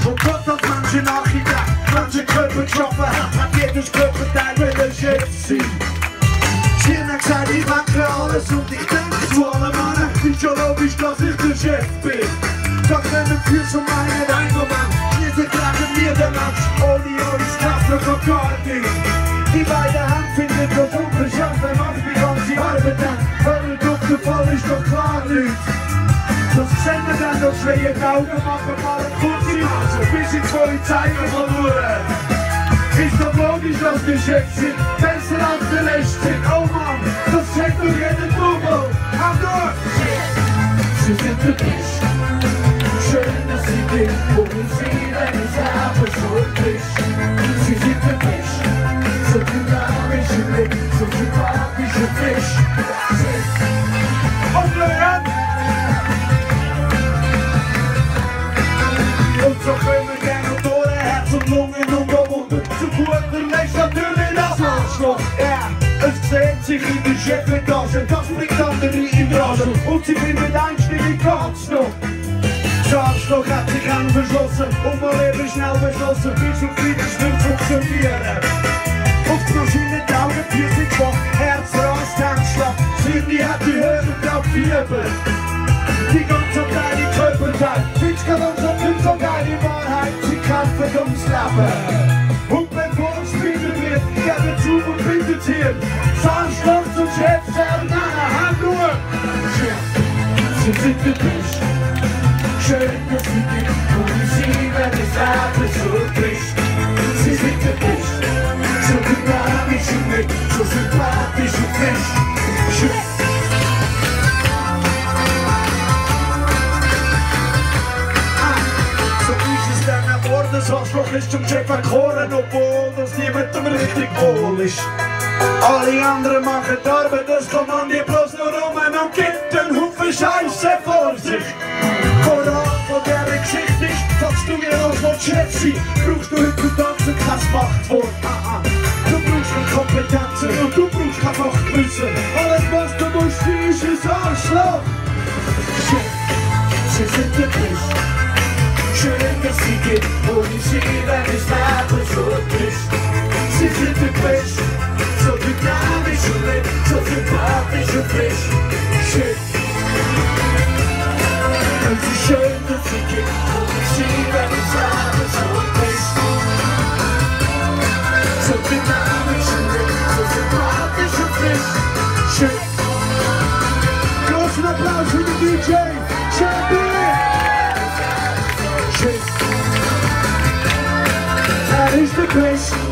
Und Gott hat manche nachgedacht, manche Körper geschaffen hat jedes Körperteil will ein Chef sein. Sie haben gesagt, ich mache alles und ich denke zu allen Männern, ist ja logisch, dass ich der Chef bin. Doch wenn wir Füße meinen Eingemann, schließlich tragen wir den Mensch, ohne uns klappt noch gar nicht. Die beiden Hand findet das unbeschafft, wenn man die ganze Arbeit hat, weil doch der Fall ist doch klar nicht. Das sehen wir dann noch schwer in die Augen, machen mal eine kurze Nase, bis ins Polizei verloren. Ist doch logisch, dass die Chefs sind, besser als die Rest sind. Oh Mann, das checkt doch jeden Double. Auf durch! Sie sind der Best. Schön, dass sie gehen, ohne sie, wenn es aber schuld ist. Sie sind der Best. So dynamisch im Blick, so sympathisch und frisch. Umdrehen! Und so können wir gerne durch Herz und Lungen und Wunden. Zu guter Letzt natürlich das Arschloch. Ja, es sieht sich in der Chefetage, das bringt andere in Rage. Und sie findet einstimmig ganz noch. Das Arschloch hat sich angeschlossen und mal eben schnell beschlossen, bis auf kritisch nicht funktionieren. Auf die Maschine die Augen, Tür sind schwach, Herz rast, Herzschlag. Sirni hat die Höhe drauf Fieber. Die ganze Abteilung Körperteil, Bitch kann uns noch nicht so geil in Wahrheit, sie kämpfen ums Leben. Und bevor es wieder wird, geben zu und bittet hier. Zahnstoff zum Chef, sagen, Hand nur. Sie sind der Best. Schön, dass sie gibt, ohne sie, wenn es alles so bricht. Sie sind der Best. So dynamisch und nett, so sympathisch und frisch. Schön. Das Arschloch ist zum Chef erkoren, obwohl das niemandem richtig wohl ist. Alle anderen machen die Arbeit, das Kommando bloß nur um und gibt einen Haufen Scheiße vor sich. Moral von dieser Geschichte ist, dass du mir als Chef sein brauchst du heutzutage kein Machtwort. Du brauchst keine Kompetenzen und du brauchst kein Fachwissen. Alles was du musst, ist ein Arschloch. Sie sind der Best. Schön, dass sie geht, ohne sie, wenn es Leben so ist. Sie sind der Best, so dynamisch und nett, so sympathisch und frisch. Schön. Und sie schön, dass sie geht, ohne sie, wenn es Leben so ist. So dynamisch und nett, so sympathisch und frisch. Schön. Großen Applaus für den DJ. ZKB. That is the place.